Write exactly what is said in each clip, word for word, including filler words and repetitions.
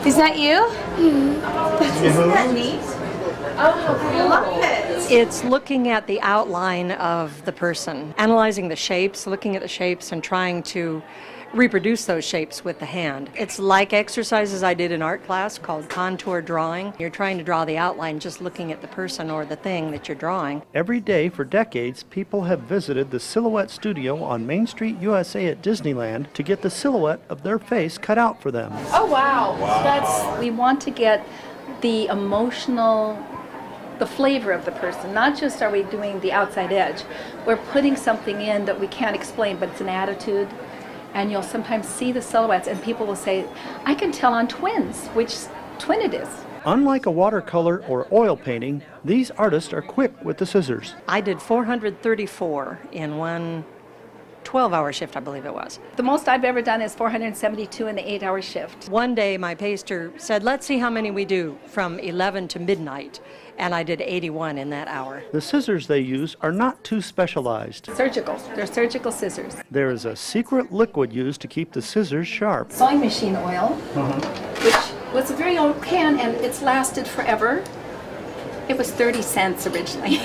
Is that you? Mm-hmm. Isn't that neat? Oh, I love it. It's looking at the outline of the person, analyzing the shapes, looking at the shapes and trying to reproduce those shapes with the hand. It's like exercises I did in art class called contour drawing. You're trying to draw the outline just looking at the person or the thing that you're drawing. Every day for decades, people have visited the Silhouette Studio on Main Street, U S A at Disneyland to get the silhouette of their face cut out for them. Oh, wow. wow. That's, we want to get the emotional, the flavor of the person. Not just are we doing the outside edge, we're putting something in that we can't explain, but it's an attitude. And you'll sometimes see the silhouettes and people will say, I can tell on twins which twin it is. Unlike a watercolor or oil painting, these artists are quick with the scissors. I did four hundred thirty-four in one twelve-hour shift, I believe it was. The most I've ever done is four hundred seventy-two in the eight-hour shift. One day my paster said, let's see how many we do from eleven to midnight. And I did eighty-one in that hour. The scissors they use are not too specialized. Surgical. They're surgical scissors. There is a secret liquid used to keep the scissors sharp. Sewing machine oil, uh-huh. which was a very old can and it's lasted forever. It was thirty cents originally.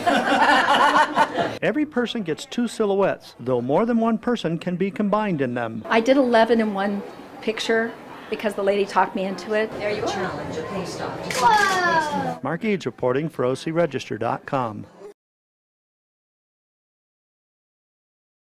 Every person gets two silhouettes, though more than one person can be combined in them. I did eleven in one picture because the lady talked me into it. There you are. Challenge a paste off. Mark Eads reporting for O C Register dot com.